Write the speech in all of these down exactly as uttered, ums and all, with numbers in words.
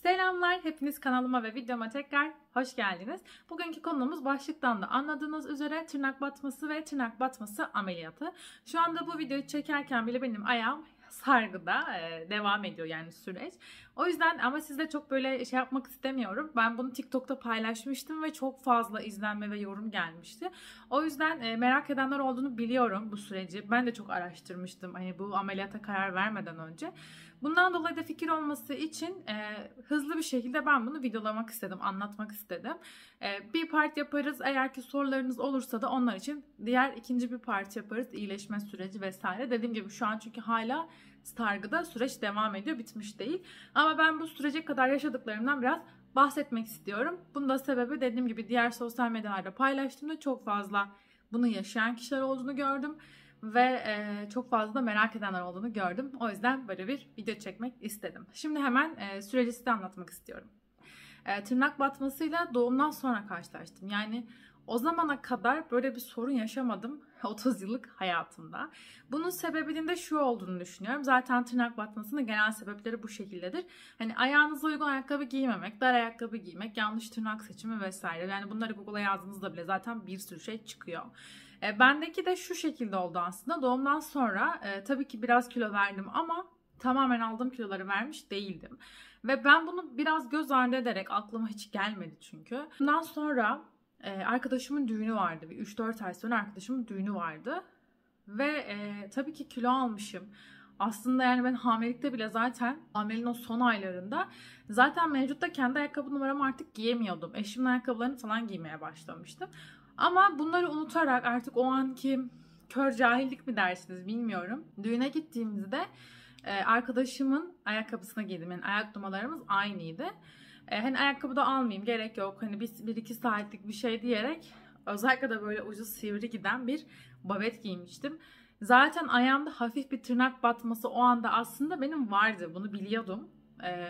Selamlar, hepiniz kanalıma ve videoma tekrar hoş geldiniz. Bugünkü konumuz başlıktan da anladığınız üzere tırnak batması ve tırnak batması ameliyatı. Şu anda bu videoyu çekerken bile benim ayağım sargıda e, devam ediyor yani süreç. O yüzden ama sizde çok böyle şey yapmak istemiyorum. Ben bunu TikTok'ta paylaşmıştım ve çok fazla izlenme ve yorum gelmişti. O yüzden e, merak edenler olduğunu biliyorum bu süreci. Ben de çok araştırmıştım hani bu ameliyata karar vermeden önce. Bundan dolayı da fikir olması için e, hızlı bir şekilde ben bunu videolamak istedim, anlatmak istedim. E, bir part yaparız. Eğer ki sorularınız olursa da onlar için diğer ikinci bir part yaparız. İyileşme süreci vesaire. Dediğim gibi şu an çünkü hala sargıda süreç devam ediyor, bitmiş değil. Ama ben bu sürece kadar yaşadıklarımdan biraz bahsetmek istiyorum. Bunun da sebebi dediğim gibi diğer sosyal medyalarda paylaştığımda çok fazla bunu yaşayan kişiler olduğunu gördüm. Ve e, çok fazla da merak edenler olduğunu gördüm. O yüzden böyle bir video çekmek istedim. Şimdi hemen e, süreci size anlatmak istiyorum. E, tırnak batmasıyla doğumdan sonra karşılaştım. Yani o zamana kadar böyle bir sorun yaşamadım otuz yıllık hayatımda. Bunun sebebinin de şu olduğunu düşünüyorum. Zaten tırnak batmasının genel sebepleri bu şekildedir. Hani ayağınıza uygun ayakkabı giymemek, dar ayakkabı giymek, yanlış tırnak seçimi vesaire. Yani bunları Google'a yazdığınızda bile zaten bir sürü şey çıkıyor. E, bendeki de şu şekilde oldu aslında. Doğumdan sonra e, tabii ki biraz kilo verdim ama tamamen aldığım kiloları vermiş değildim. Ve ben bunu biraz göz ardı ederek, aklıma hiç gelmedi çünkü. Bundan sonra e, arkadaşımın düğünü vardı. Bir üç dört ay sonra arkadaşımın düğünü vardı. Ve e, tabii ki kilo almışım. Aslında yani ben hamilelikte bile zaten hamileliğin o son aylarında zaten mevcutta kendi ayakkabı numaramı artık giyemiyordum. Eşimin ayakkabılarını falan giymeye başlamıştım. Ama bunları unutarak artık o anki kör cahillik mi dersiniz bilmiyorum. Düğüne gittiğimizde e, arkadaşımın ayakkabısına giydim. Yani ayak numaralarımız aynıydı. E, hani ayakkabı da almayayım, gerek yok. Hani bir, bir iki saatlik bir şey diyerek özellikle de böyle ucu sivri giden bir babet giymiştim. Zaten ayağımda hafif bir tırnak batması o anda aslında benim vardı. Bunu biliyordum. E,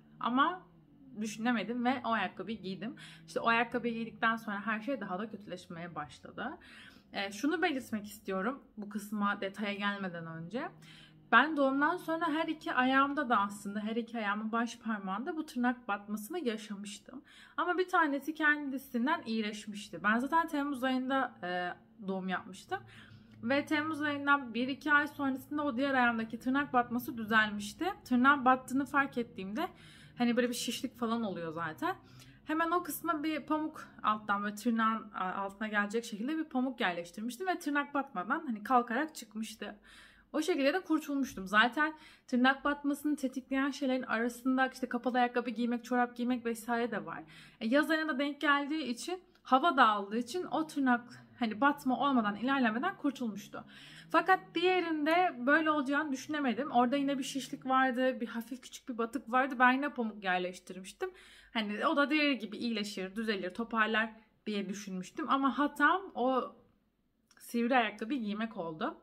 ama düşünemedim ve o ayakkabıyı giydim. İşte o ayakkabıyı giydikten sonra her şey daha da kötüleşmeye başladı. E, şunu belirtmek istiyorum bu kısma detaya gelmeden önce. Ben doğumdan sonra her iki ayağımda da aslında her iki ayağımın baş parmağında bu tırnak batmasını yaşamıştım. Ama bir tanesi kendisinden iyileşmişti. Ben zaten Temmuz ayında e, doğum yapmıştım. Ve Temmuz ayından bir iki ay sonrasında o diğer ayağımdaki tırnak batması düzelmişti. Tırnağın battığını fark ettiğimde hani böyle bir şişlik falan oluyor zaten. Hemen o kısma bir pamuk alttan ve tırnağın altına gelecek şekilde bir pamuk yerleştirmiştim. Ve tırnak batmadan hani kalkarak çıkmıştı. O şekilde de kurtulmuştum. Zaten tırnak batmasını tetikleyen şeylerin arasında işte kapalı ayakkabı giymek, çorap giymek vesaire de var. E, yaz ayına da denk geldiği için, hava dağıldığı için o tırnak hani batma olmadan, ilerlemeden kurtulmuştu. Fakat diğerinde böyle olacağını düşünemedim. Orada yine bir şişlik vardı, bir hafif küçük bir batık vardı. Ben yine pamuk yerleştirmiştim. Hani o da diğeri gibi iyileşir, düzelir, toparlar diye düşünmüştüm. Ama hatam o sivri ayakkabı giymek oldu.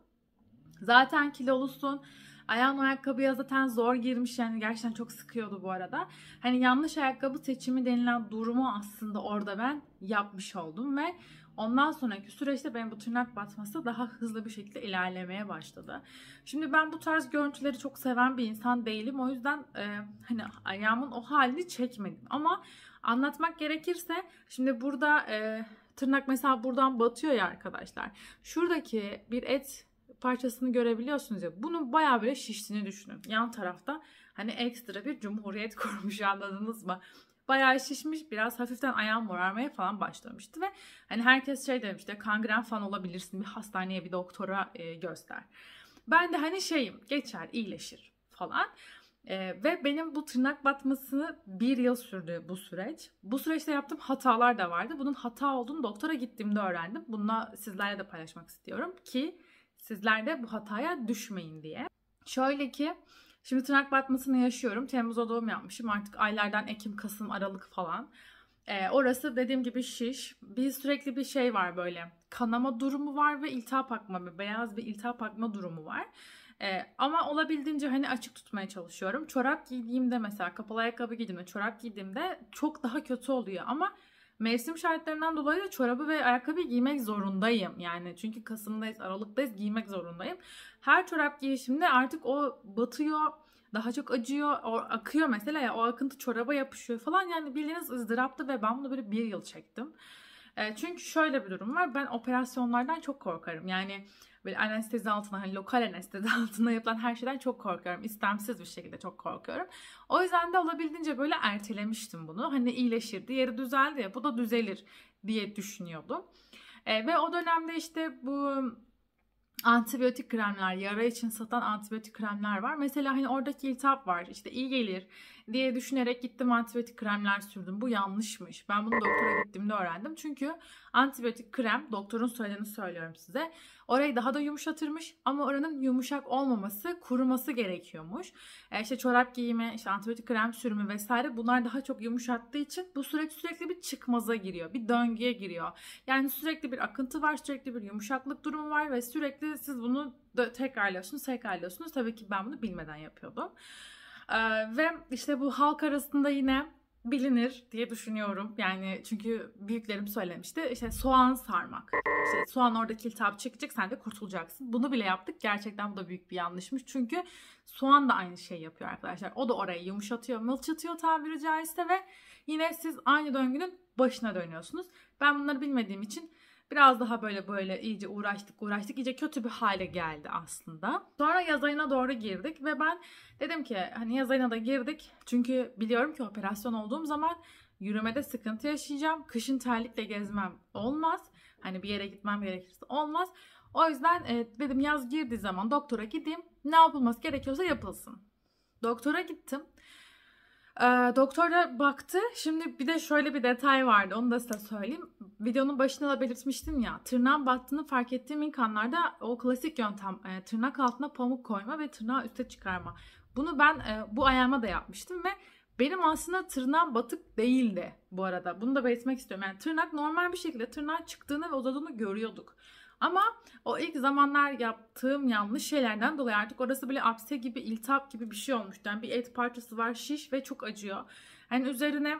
Zaten kilolusun. Ayağın ayakkabıya zaten zor girmiş, yani gerçekten çok sıkıyordu bu arada. Hani yanlış ayakkabı seçimi denilen durumu aslında orada ben yapmış oldum ve ondan sonraki süreçte benim bu tırnak batması daha hızlı bir şekilde ilerlemeye başladı. Şimdi ben bu tarz görüntüleri çok seven bir insan değilim. O yüzden e, hani ayağımın o halini çekmedim. Ama anlatmak gerekirse şimdi burada e, tırnak mesela buradan batıyor ya arkadaşlar. Şuradaki bir et parçasını görebiliyorsunuz ya, bunun bayağı böyle şiştiğini düşünün. Yan tarafta hani ekstra bir cumhuriyet kurmuş, anladınız mı? Bayağı şişmiş, biraz hafiften ayağım morarmaya falan başlamıştı ve hani herkes şey demişti, kangren falan olabilirsin, bir hastaneye, bir doktora e, göster. Ben de hani şeyim, geçer, iyileşir falan. Ee, ve benim bu tırnak batmasını bir yıl sürdü bu süreç. Bu süreçte yaptığım hatalar da vardı. Bunun hata olduğunu doktora gittiğimde öğrendim. Bununla sizlerle de paylaşmak istiyorum ki sizler de bu hataya düşmeyin diye. Şöyle ki, şimdi tırnak batmasını yaşıyorum. Temmuz'da doğum yapmışım. Artık aylardan Ekim, Kasım, Aralık falan. Ee, orası dediğim gibi şiş. Bir sürekli bir şey var böyle. Kanama durumu var ve iltihap akma, bir beyaz bir iltihap akma durumu var. Ee, ama olabildiğince hani açık tutmaya çalışıyorum. Çorap giydiğimde mesela, kapalı ayakkabı giydiğimde, çorap giydiğimde çok daha kötü oluyor. Ama mevsim şartlarından dolayı da çorabı ve ayakkabıyı giymek zorundayım. Yani çünkü Kasım'dayız, Aralık'tayız, giymek zorundayım. Her çorap giyişimde artık o batıyor. Daha çok acıyor. O akıyor mesela ya, o akıntı çoraba yapışıyor falan. Yani bildiğiniz ızdıraptı ve ben bunu böyle bir yıl çektim. E, çünkü şöyle bir durum var. Ben operasyonlardan çok korkarım. Yani böyle anestezi altında, hani lokal anestezi altında yapılan her şeyden çok korkuyorum. İstemsiz bir şekilde çok korkuyorum. O yüzden de olabildiğince böyle ertelemiştim bunu. Hani iyileşir, diğeri düzeldi ya, bu da düzelir diye düşünüyordum. E, ve o dönemde işte bu antibiyotik kremler, yara için satan antibiyotik kremler var. Mesela hani oradaki iltihap var, işte iyi gelir diye düşünerek gittim antibiyotik kremler sürdüm. Bu yanlışmış. Ben bunu doktora gittiğimde öğrendim. Çünkü antibiyotik krem, doktorun söylediğini söylüyorum size, orayı daha da yumuşatırmış ama oranın yumuşak olmaması, kuruması gerekiyormuş. E işte çorap giyimi, işte antibiyotik krem sürümü vesaire, bunlar daha çok yumuşattığı için bu süreç sürekli bir çıkmaza giriyor. Bir döngüye giriyor. Yani sürekli bir akıntı var, sürekli bir yumuşaklık durumu var ve sürekli siz bunu tekrarlıyorsunuz, tekrarlıyorsunuz. Tabii ki ben bunu bilmeden yapıyordum. Ee, ve işte bu halk arasında yine bilinir diye düşünüyorum. Yani çünkü büyüklerim söylemişti. İşte soğan sarmak. İşte soğan oradaki iltihap çekecek, sen de kurtulacaksın. Bunu bile yaptık. Gerçekten bu da büyük bir yanlışmış. Çünkü soğan da aynı şeyi yapıyor arkadaşlar. O da orayı yumuşatıyor, mılçatıyor tabiri caizse ve yine siz aynı döngünün başına dönüyorsunuz. Ben bunları bilmediğim için biraz daha böyle böyle iyice uğraştık uğraştık. İyice kötü bir hale geldi aslında. Sonra yaz ayına doğru girdik ve ben dedim ki hani yaz ayına da girdik. Çünkü biliyorum ki operasyon olduğum zaman yürümede sıkıntı yaşayacağım. Kışın terlikle gezmem olmaz. Hani bir yere gitmem gerekirse olmaz. O yüzden e, dedim yaz girdiği zaman doktora gideyim. Ne yapılması gerekiyorsa yapılsın. Doktora gittim. Ee, doktor da baktı. Şimdi bir de şöyle bir detay vardı. Onu da size söyleyeyim. Videonun başında da belirtmiştim ya. Tırnağın battığını fark ettiğim ilk anlarda o klasik yöntem e, tırnak altına pamuk koyma ve tırnağı üste çıkarma. Bunu ben e, bu ayağıma da yapmıştım ve benim aslında tırnağım batık değildi bu arada. Bunu da belirtmek istiyorum. Yani tırnak normal bir şekilde tırnağın çıktığını ve uzadığını görüyorduk. Ama o ilk zamanlar yaptığım yanlış şeylerden dolayı artık orası böyle apse gibi, iltihap gibi bir şey olmuştu. Yani bir et parçası var, şiş ve çok acıyor. Yani üzerine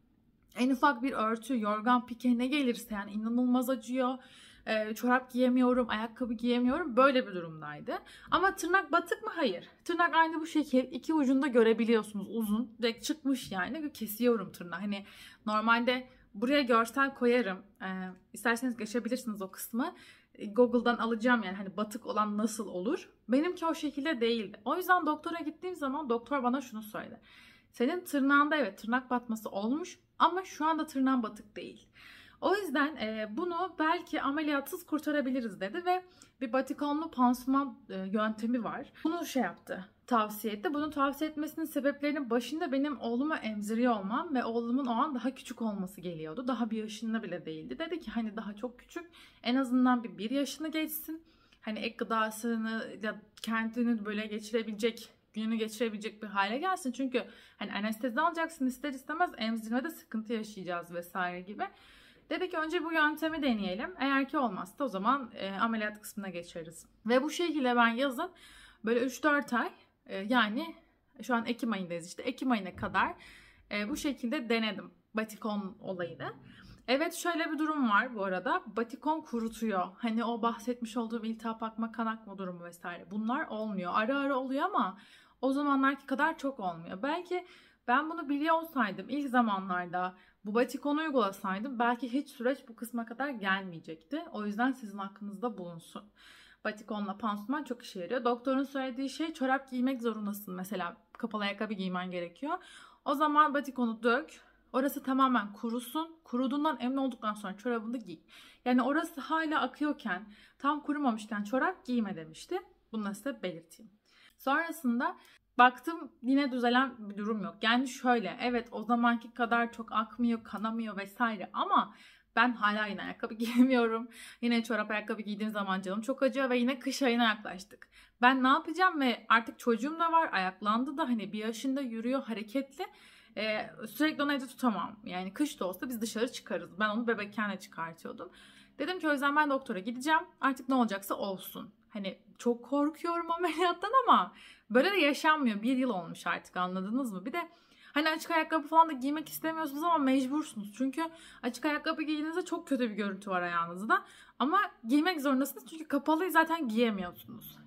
en ufak bir örtü, yorgan, pike ne gelirse yani inanılmaz acıyor. Ee, çorap giyemiyorum, ayakkabı giyemiyorum. Böyle bir durumdaydı. Ama tırnak batık mı? Hayır. Tırnak aynı bu şekil. İki ucunda görebiliyorsunuz. Uzun. Direkt çıkmış yani. Ve kesiyorum tırnağı. Hani normalde buraya görsel koyarım. Ee, isterseniz geçebilirsiniz o kısmı. Google'dan alacağım yani hani batık olan nasıl olur. Benimki o şekilde değildi. O yüzden doktora gittiğim zaman doktor bana şunu söyledi. Senin tırnağında evet tırnak batması olmuş ama şu anda tırnağın batık değil. O yüzden e, bunu belki ameliyatsız kurtarabiliriz dedi ve bir batikonlu pansuman e, yöntemi var. Bunu şey yaptı, tavsiye etti. Bunu tavsiye etmesinin sebeplerinin başında benim oğlumu emziriyor olmam ve oğlumun o an daha küçük olması geliyordu. Daha bir yaşında bile değildi. Dedi ki hani daha çok küçük, en azından bir bir yaşını geçsin. Hani ek gıdasını ya kendini böyle geçirebilecek, gününü geçirebilecek bir hale gelsin. Çünkü hani anestezi alacaksın, ister istemez emzirmede sıkıntı yaşayacağız vesaire gibi. Dedi ki önce bu yöntemi deneyelim. Eğer ki olmazsa o zaman e, ameliyat kısmına geçeriz. Ve bu şekilde ben yazın böyle üç dört ay e, yani şu an Ekim ayındayız işte. Ekim ayına kadar e, bu şekilde denedim batikon olayını. Evet şöyle bir durum var bu arada. Batikon kurutuyor. Hani o bahsetmiş olduğum iltihap akma kan akma durumu vesaire. Bunlar olmuyor. Ara ara oluyor ama o zamanlarki kadar çok olmuyor. Belki ben bunu biliyor olsaydım ilk zamanlarda bu batikonu uygulasaydım belki hiç süreç bu kısma kadar gelmeyecekti. O yüzden sizin aklınızda bulunsun. Batikonla pansuman çok işe yarıyor. Doktorun söylediği şey çorap giymek zorundasın. Mesela kapalı ayakkabı giymen gerekiyor. O zaman batikonu dök. Orası tamamen kurusun. Kuruduğundan emin olduktan sonra çorabını da giy. Yani orası hala akıyorken, tam kurumamışken çorap giyme demişti. Bunu da size belirteyim. Sonrasında baktım yine düzelen bir durum yok. Yani şöyle, evet o zamanki kadar çok akmıyor, kanamıyor vesaire ama ben hala yine ayakkabı giyemiyorum. Yine çorap ayakkabı giydiğim zaman canım çok acıyor ve yine kış ayına yaklaştık. Ben ne yapacağım ve artık çocuğum da var, ayaklandı da hani bir yaşında yürüyor, hareketli. Ee, sürekli onu evde tutamam. Yani kış da olsa biz dışarı çıkarız. Ben onu bebekken de çıkartıyordum. Dedim ki o yüzden ben doktora gideceğim. Artık ne olacaksa olsun. Hani çok korkuyorum ameliyattan ama böyle de yaşanmıyor. Bir yıl olmuş artık, anladınız mı? Bir de hani açık ayakkabı falan da giymek istemiyorsunuz ama mecbursunuz. Çünkü açık ayakkabı giydiğinizde çok kötü bir görüntü var ayağınızda. Ama giymek zorundasınız çünkü kapalı zaten giyemiyorsunuz.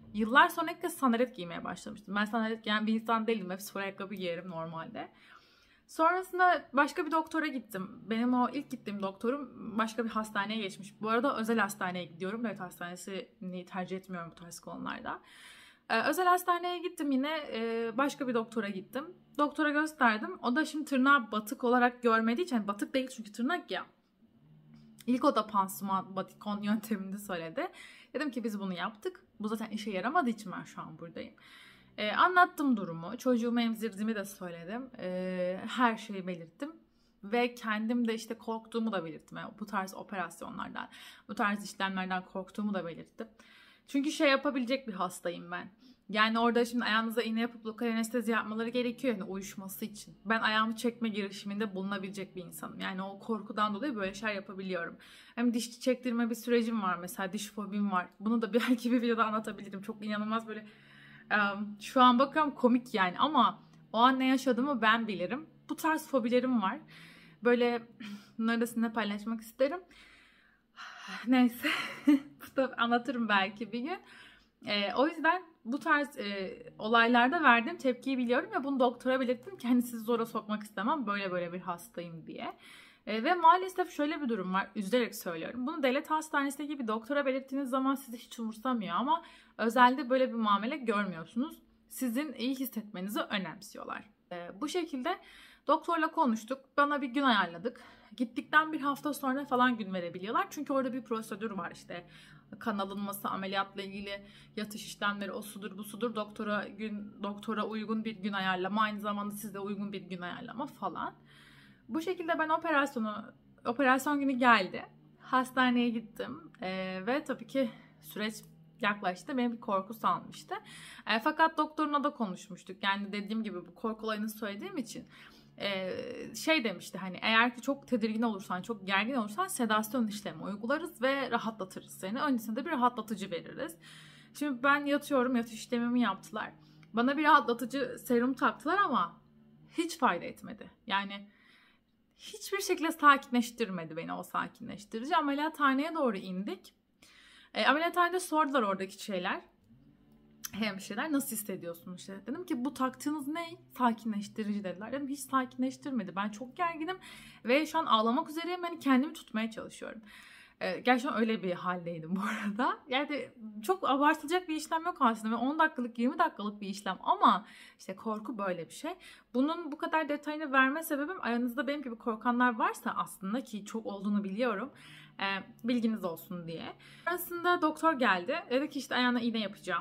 Yıllar sonra ilk kez sandalet giymeye başlamıştım. Ben sandalet giyen bir insan değilim. Hep spor ayakkabı giyerim normalde. Sonrasında başka bir doktora gittim. Benim o ilk gittiğim doktorum başka bir hastaneye geçmiş. Bu arada özel hastaneye gidiyorum. Devlet hastanesini tercih etmiyorum bu tarz konularda. Ee, özel hastaneye gittim yine. E, başka bir doktora gittim. Doktora gösterdim. O da şimdi tırnağı batık olarak görmediği için, yani batık değil çünkü tırnak ya. İlk o da pansuman, batikon yöntemini söyledi. Dedim ki biz bunu yaptık. Bu zaten işe yaramadığı için ben şu an buradayım. Ee, anlattım durumu. Çocuğumu emzirdiğimi de söyledim. Ee, her şeyi belirttim. Ve kendim de işte korktuğumu da belirttim. Yani bu tarz operasyonlardan, bu tarz işlemlerden korktuğumu da belirttim. Çünkü şey yapabilecek bir hastayım ben. Yani orada şimdi ayağınıza iğne yapıp lokal anestezi yapmaları gerekiyor yani uyuşması için. Ben ayağımı çekme girişiminde bulunabilecek bir insanım. Yani o korkudan dolayı böyle şeyler yapabiliyorum. Hem diş çektirme bir sürecim var mesela, diş fobim var. Bunu da belki bir videoda anlatabilirim. Çok inanılmaz böyle um, şu an bakıyorum komik yani ama o an ne yaşadığımı ben bilirim. Bu tarz fobilerim var. Böyle bunları da sizinle paylaşmak isterim. Neyse anlatırım belki bir gün. Ee, o yüzden bu tarz e, olaylarda verdiğim tepkiyi biliyorum ve bunu doktora belirttim ki hani sizi zora sokmak istemem, böyle böyle bir hastayım diye. E, ve maalesef şöyle bir durum var, üzülerek söylüyorum. Bunu devlet hastanesindeki bir doktora belirttiğiniz zaman sizi hiç umursamıyor ama özelde böyle bir muamele görmüyorsunuz. Sizin iyi hissetmenizi önemsiyorlar. E, bu şekilde doktorla konuştuk, bana bir gün ayarladık. Gittikten bir hafta sonra falan gün verebiliyorlar çünkü orada bir prosedür var işte. Kan alınması, ameliyatla ilgili yatış işlemleri, o sudur bu sudur, doktora gün doktora uygun bir gün ayarlama, aynı zamanda size uygun bir gün ayarlama falan. Bu şekilde ben operasyonu operasyon günü geldi. Hastaneye gittim ee, ve tabii ki süreç yaklaştı. Beni bir korku salmıştı. E, fakat doktoruna da konuşmuştuk. Yani dediğim gibi bu korku olayını söylediğim için Ee, şey demişti, hani eğer ki çok tedirgin olursan, çok gergin olursan sedasyon işlemi uygularız ve rahatlatırız seni. Öncesinde bir rahatlatıcı veririz. Şimdi ben yatıyorum, yatış işlemimi yaptılar. Bana bir rahatlatıcı serum taktılar ama hiç fayda etmedi. Yani hiçbir şekilde sakinleştirmedi beni o sakinleştirici. Ameliyathaneye doğru indik. E, ameliyathanede sordular oradaki şeyler. Hemşireler nasıl hissediyorsun işte. Dedim ki bu taktığınız ne? Sakinleştirici dediler. Dedim hiç sakinleştirmedi. Ben çok gerginim ve şu an ağlamak üzereyim. Yani kendimi tutmaya çalışıyorum. Ee, gerçekten öyle bir haldeydim bu arada. Yani çok abartılacak bir işlem yok aslında. Ve on dakikalık yirmi dakikalık bir işlem ama işte korku böyle bir şey. Bunun bu kadar detayını verme sebebim, aranızda benim gibi korkanlar varsa aslında, ki çok olduğunu biliyorum. E, bilginiz olsun diye. Aslında doktor geldi. Dedi ki işte ayağına iğne yapacağım.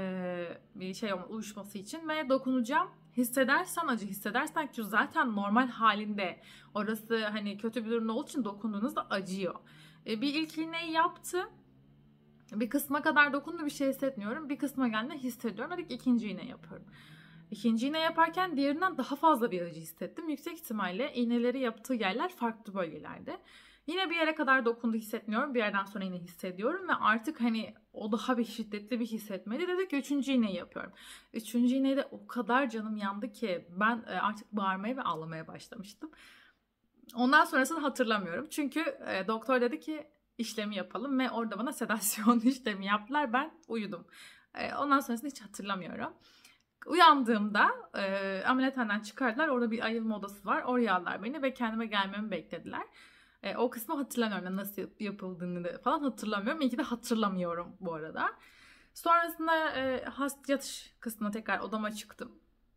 Bir şey uyuşması için ve dokunacağım. Hissedersen, acı hissedersen, ki zaten normal halinde orası hani kötü bir durumda olduğu için dokunduğunuzda acıyor. Bir ilk iğneyi yaptı. Bir kısma kadar dokundu, bir şey hissetmiyorum. Bir kısma geldiğinde hissediyorum. Dedik ikinci iğne yapıyorum. İkinci iğne yaparken diğerinden daha fazla bir acı hissettim. Yüksek ihtimalle iğneleri yaptığı yerler farklı bölgelerde. Yine bir yere kadar dokundu, hissetmiyorum. Bir yerden sonra yine hissediyorum ve artık hani o daha bir şiddetli bir hissetmedi. Dedik ki üçüncü iğneyi yapıyorum. Üçüncü iğnede o kadar canım yandı ki ben artık bağırmaya ve ağlamaya başlamıştım. Ondan sonrasını hatırlamıyorum. Çünkü e, doktor dedi ki işlemi yapalım ve orada bana sedasyon işlemi yaptılar. Ben uyudum. E, ondan sonrasını hiç hatırlamıyorum. Uyandığımda e, ameliyathaneden çıkardılar. Orada bir ayılma odası var. Oraya aldılar beni ve kendime gelmemi beklediler. E, o kısmı hatırlamıyorum. Nasıl yapıldığını da falan hatırlamıyorum. İyi ki de hatırlamıyorum bu arada. Sonrasında e, hast yatış kısmına tekrar odama çıktım.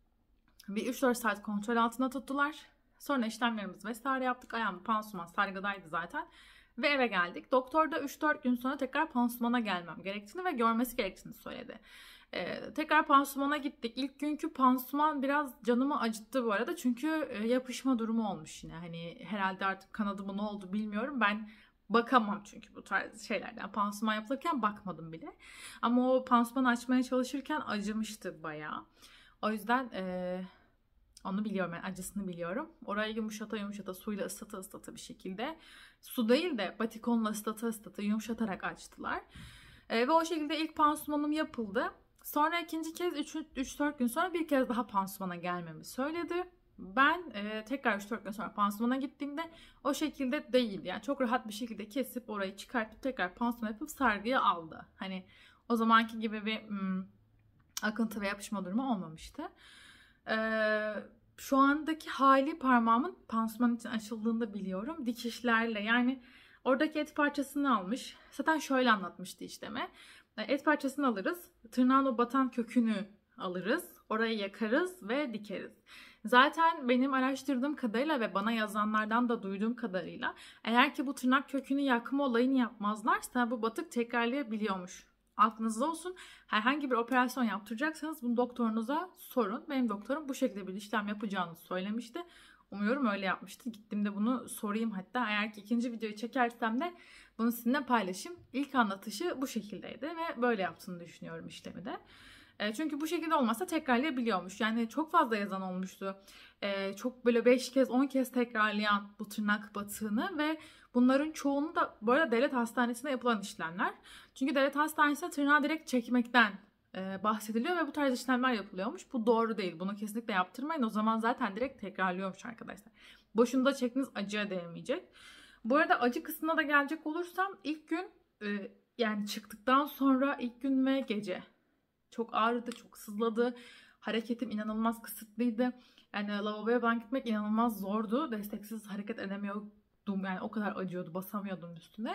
Bir üç dört saat kontrol altında tuttular. Sonra işlemlerimizi vesaire yaptık. Ayağım pansuman sargıdaydı zaten. Ve eve geldik. Doktor da üç dört gün sonra tekrar pansumana gelmem gerektiğini ve görmesi gerektiğini söyledi. Ee, tekrar pansumana gittik. İlk günkü pansuman biraz canımı acıttı bu arada. Çünkü e, yapışma durumu olmuş yine. Hani herhalde artık kanadıma ne oldu bilmiyorum. Ben bakamam çünkü bu tarz şeylerden. Pansuman yapılırken bakmadım bile. Ama o pansumanı açmaya çalışırken acımıştı bayağı. O yüzden e, onu biliyorum, yani acısını biliyorum. Orayı yumuşata yumuşata, suyla ıslata ıslata bir şekilde. Su değil de batikonla ıslata ıslata yumuşatarak açtılar. E, ve o şekilde ilk pansumanım yapıldı. Sonra ikinci kez üç dört gün sonra bir kez daha pansumana gelmemi söyledi. Ben e, tekrar üç dört gün sonra pansumana gittiğimde o şekilde değildi. Yani çok rahat bir şekilde kesip orayı çıkartıp tekrar pansuman yapıp sargıya aldı. Hani O zamanki gibi bir hmm, akıntı ve yapışma durumu olmamıştı. Ee, şu andaki hali parmağımın pansuman için açıldığında biliyorum. Dikişlerle, yani oradaki et parçasını almış. Zaten şöyle anlatmıştı işlemi. Et parçasını alırız. Tırnağın o batan kökünü alırız. Orayı yakarız ve dikeriz. Zaten benim araştırdığım kadarıyla ve bana yazanlardan da duyduğum kadarıyla eğer ki bu tırnak kökünü yakma olayını yapmazlarsa bu batık tekrarlayabiliyormuş. Aklınızda olsun. Herhangi bir operasyon yaptıracaksanız bunu doktorunuza sorun. Benim doktorum bu şekilde bir işlem yapacağını söylemişti. Umuyorum öyle yapmıştı. Gittiğimde bunu sorayım hatta. Eğer ki ikinci videoyu çekersem de bunu sizinle paylaşayım. İlk anlatışı bu şekildeydi ve böyle yaptığını düşünüyorum işlemi de. Çünkü bu şekilde olmazsa tekrarlayabiliyormuş. Yani çok fazla yazan olmuştu. Ee, çok böyle beş kez on kez tekrarlayan bu tırnak batığını ve bunların çoğunu da bu arada devlet hastanesinde yapılan işlemler. Çünkü devlet hastanesinde tırnağı direkt çekmekten e, bahsediliyor ve bu tarz işlemler yapılıyormuş. Bu doğru değil. Bunu kesinlikle yaptırmayın. O zaman zaten direkt tekrarlıyormuş arkadaşlar. Boşunda çektiğiniz acıya değmeyecek. Bu arada acı kısmına da gelecek olursam ilk gün e, yani çıktıktan sonra ilk gün ve gece çok ağrıdı, çok sızladı. Hareketim inanılmaz kısıtlıydı. Yani lavaboya ben gitmek inanılmaz zordu. Desteksiz hareket edemiyordum. Yani o kadar acıyordu. Basamıyordum üstüne.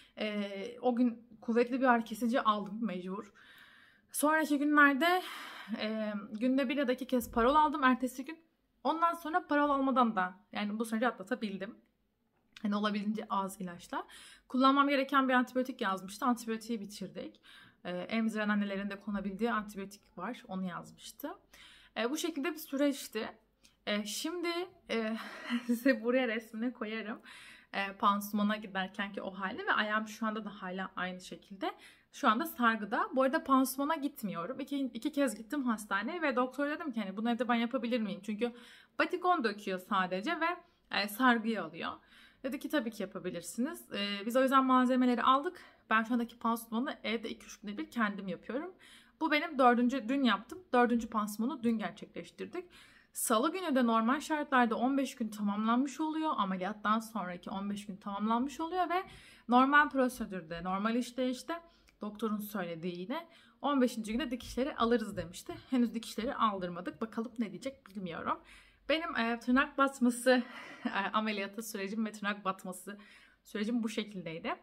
Ee, o gün kuvvetli bir ağrı kesici aldım mecbur. Sonraki günlerde e, günde bir ya da iki kez parol aldım ertesi gün. Ondan sonra parol almadan da yani bu süreci atlatabildim. Hani olabildiğince az ilaçla. Kullanmam gereken bir antibiyotik yazmıştı. Antibiyotiği bitirdik. Ee, emziren annelerin de konabildiği antibiyotik var. Onu yazmıştı. Ee, bu şekilde bir süreçti. Ee, şimdi e, size buraya resmini koyarım. Ee, pansumana giderkenki o hali ve ayağım şu anda da hala aynı şekilde. Şu anda sargıda. Bu arada pansumana gitmiyorum. İki, iki kez gittim hastaneye ve doktor dedim ki hani bunu evde ben yapabilir miyim? Çünkü batikon döküyor sadece ve e, sargıyı alıyor. Dedi ki tabii ki yapabilirsiniz. Ee, biz o yüzden malzemeleri aldık. Ben şu andaki pansumanı evde iki üç günde bir kendim yapıyorum. Bu benim dördüncü, dün yaptım. Dördüncü pansumanı dün gerçekleştirdik. Salı günü de normal şartlarda on beş gün tamamlanmış oluyor. Ameliyattan sonraki on beş gün tamamlanmış oluyor ve normal prosedürde, normal işleyişte doktorun söylediği yine on beşinci günde dikişleri alırız demişti. Henüz dikişleri aldırmadık. Bakalım ne diyecek bilmiyorum. Benim e, tırnak batması e, ameliyatı sürecim ve tırnak batması sürecim bu şekildeydi.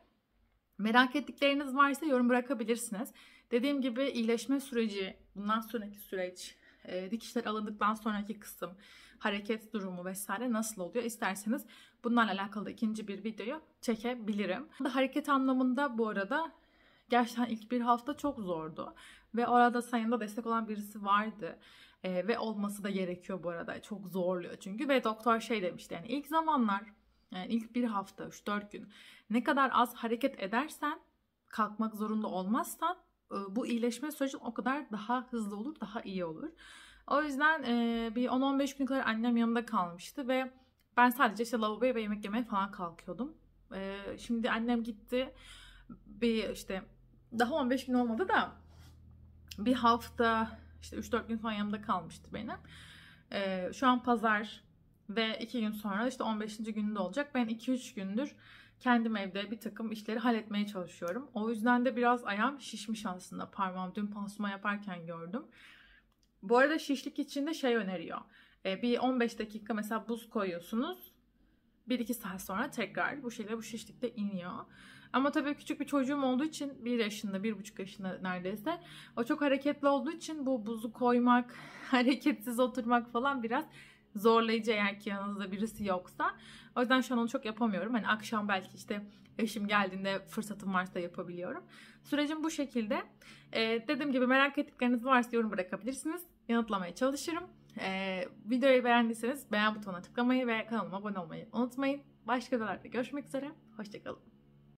Merak ettikleriniz varsa yorum bırakabilirsiniz. Dediğim gibi iyileşme süreci, bundan sonraki süreç, e, dikişler alındıktan sonraki kısım, hareket durumu vesaire nasıl oluyor isterseniz bunlarla alakalı da ikinci bir videoyu çekebilirim. Hareket anlamında bu arada gerçekten ilk bir hafta çok zordu. Ve orada sayında destek olan birisi vardı. Ee, ve olması da gerekiyor bu arada. Çok zorluyor çünkü. Ve doktor şey demişti yani ilk zamanlar, yani ilk bir hafta, üç dört gün ne kadar az hareket edersen, kalkmak zorunda olmazsan bu iyileşme süreci o kadar daha hızlı olur, daha iyi olur. O yüzden e, bir on on beş gün kadar annem yanımda kalmıştı ve ben sadece işte lavaboya ve yemek yemeye falan kalkıyordum. E, şimdi annem gitti. Bir işte daha on beş gün olmadı da bir hafta işte üç dört gün falan yanımda kalmıştı benim. Ee, şu an pazar ve iki gün sonra işte on beşinci gününde olacak. Ben iki üç gündür kendim evde bir takım işleri halletmeye çalışıyorum. O yüzden de biraz ayağım şişmiş aslında, parmağım. Dün pansuman yaparken gördüm. Bu arada şişlik için de şey öneriyor. Ee, bir on beş dakika mesela buz koyuyorsunuz. bir iki saat sonra tekrar bu şekilde bu şişlik de iniyor. Ama tabii küçük bir çocuğum olduğu için bir yaşında, bir buçuk yaşında neredeyse. O çok hareketli olduğu için bu buzu koymak, hareketsiz oturmak falan biraz zorlayıcı eğer ki yanınızda birisi yoksa. O yüzden şu an onu çok yapamıyorum. Hani akşam belki işte eşim geldiğinde fırsatım varsa yapabiliyorum. Sürecim bu şekilde. Ee, dediğim gibi merak ettikleriniz varsa yorum bırakabilirsiniz. Yanıtlamaya çalışırım. Ee, videoyu beğendiyseniz beğen butonuna tıklamayı ve kanalıma abone olmayı unutmayın. Başka videolarda görüşmek üzere. Hoşçakalın.